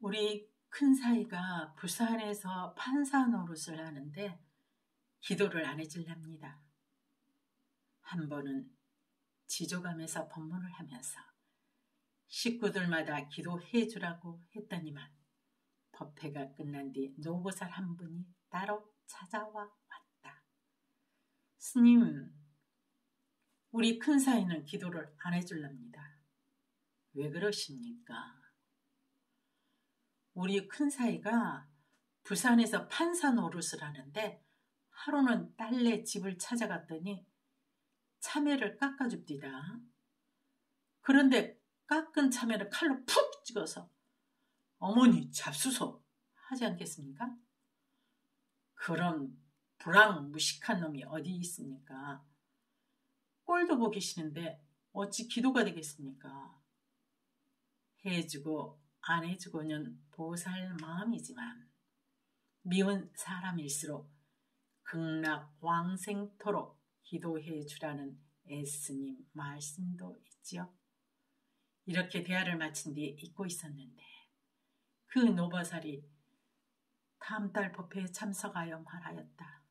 우리 큰사이가 부산에서 판사 노릇을 하는데 기도를 안 해줄랍니다. 한 번은 지조감에서 법문을 하면서 식구들마다 기도해 주라고 했더니만 법회가 끝난 뒤 노보살 한 분이 따로 찾아와 왔다. 스님, 우리 큰사이는 기도를 안 해줄랍니다. 왜 그러십니까? 우리 큰사이가 부산에서 판사 노릇을 하는데 하루는 딸네 집을 찾아갔더니 참외를 깎아줍디다. 그런데 깎은 참외를 칼로 푹 찍어서 어머니 잡수소 하지 않겠습니까? 그런 불황무식한 놈이 어디 있습니까? 꼴도 보기 싫은데 어찌 기도가 되겠습니까? 해주고 안 해주고는 보살 마음이지만 미운 사람일수록 극락왕생토록 기도해 주라는 예수님 말씀도 있지요. 이렇게 대화를 마친 뒤 잊고 있었는데 그 노보살이 다음 달 법회에 참석하여 말하였다.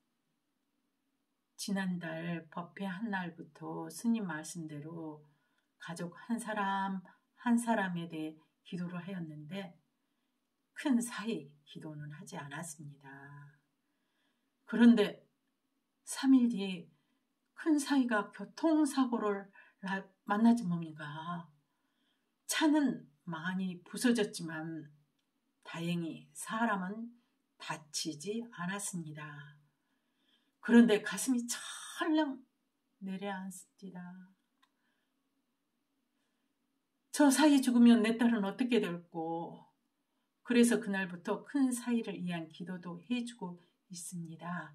지난달 법회 한 날부터 스님 말씀대로 가족 한 사람 한 사람에 대해 기도를 하였는데 큰 사이 기도는 하지 않았습니다. 그런데 3일 뒤에 큰 사이가 교통사고를 만나지 뭡니까? 차는 많이 부서졌지만 다행히 사람은 다치지 않았습니다. 그런데 가슴이 철렁 내려앉습니다. 저 사이 죽으면 내 딸은 어떻게 될꼬? 그래서 그날부터 큰 사이를 위한 기도도 해주고 있습니다.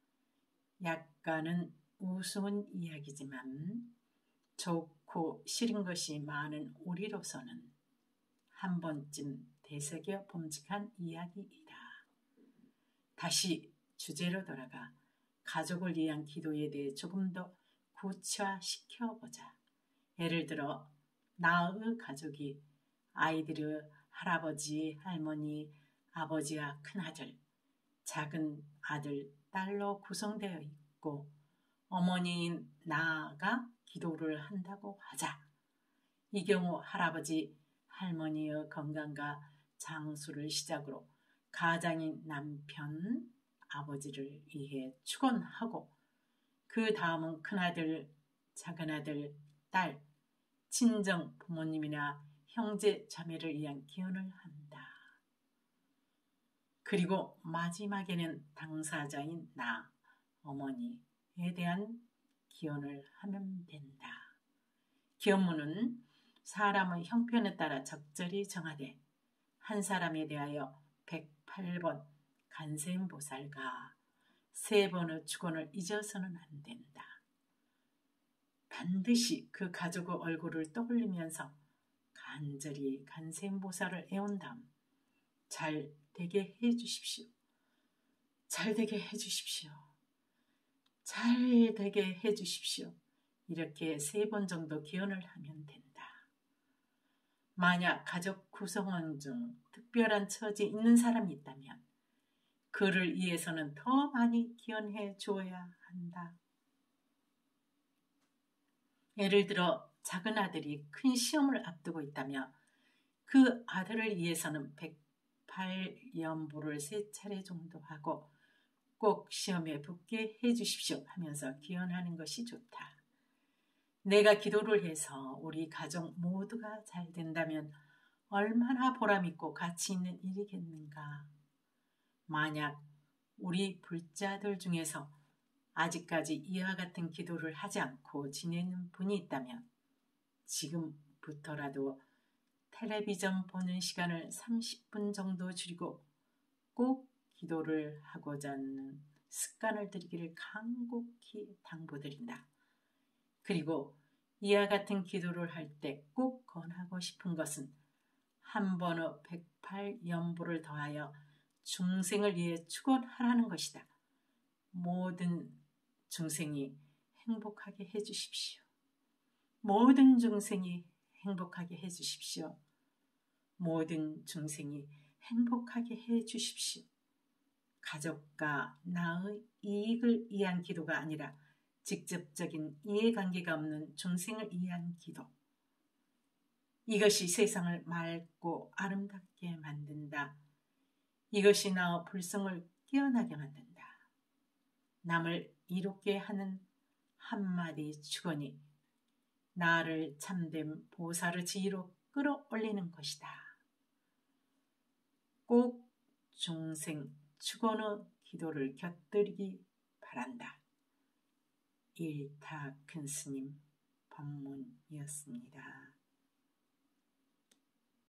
약간은 우스운 이야기지만 좋고 싫은 것이 많은 우리로서는 한 번쯤 되새겨 봄직한 이야기이다. 다시 주제로 돌아가 가족을 위한 기도에 대해 조금 더 구체화시켜보자. 예를 들어 나의 가족이 아이들의 할아버지, 할머니, 아버지와 큰아들, 작은 아들, 딸로 구성되어 있고 어머니인 나가 기도를 한다고 하자. 이 경우 할아버지, 할머니의 건강과 장수를 시작으로 가장인 남편, 아버지를 위해 축원하고 그 다음은 큰아들, 작은아들, 딸, 친정 부모님이나 형제 자매를 위한 기원을 한다. 그리고 마지막에는 당사자인 나, 어머니에 대한 기원을 하면 된다. 기원문은 사람의 형편에 따라 적절히 정하되 한 사람에 대하여 108번 간센보살과 3번의 축원을 잊어서는 안 된다. 반드시 그 가족의 얼굴을 떠올리면서 간절히 간센보살을 애운 다음 잘 되게 해주십시오. 잘 되게 해주십시오. 잘 되게 해주십시오. 이렇게 3번 정도 기원을 하면 된다. 만약 가족 구성원 중 특별한 처지에 있는 사람이 있다면 그를 위해서는 더 많이 기원해 주어야 한다. 예를 들어 작은 아들이 큰 시험을 앞두고 있다며 그 아들을 위해서는 108연보를 3차례 정도 하고 꼭 시험에 붙게 해주십시오 하면서 기원하는 것이 좋다. 내가 기도를 해서 우리 가족 모두가 잘 된다면 얼마나 보람있고 가치 있는 일이겠는가. 만약 우리 불자들 중에서 아직까지 이와 같은 기도를 하지 않고 지내는 분이 있다면 지금부터라도 텔레비전 보는 시간을 30분 정도 줄이고 꼭 기도를 하고자 하는 습관을 들이기를 간곡히 당부드린다. 그리고 이와 같은 기도를 할 때 꼭 권하고 싶은 것은 한 번의 108연보를 더하여 중생을 위해 축원하라는 것이다. 모든 중생이 행복하게 해주십시오. 모든 중생이 행복하게 해주십시오. 모든 중생이 행복하게 해 주십시오. 가족과 나의 이익을 위한 기도가 아니라 직접적인 이해관계가 없는 중생을 위한 기도. 이것이 세상을 맑고 아름답게 만든다. 이것이 나의 불성을 깨어나게 만든다. 남을 이롭게 하는 한마디 축원이 나를 참된 보살의 지위로 끌어올리는 것이다. 꼭 중생 축원의 기도를 곁들이기 바란다. 일타 큰 스님 법문이었습니다.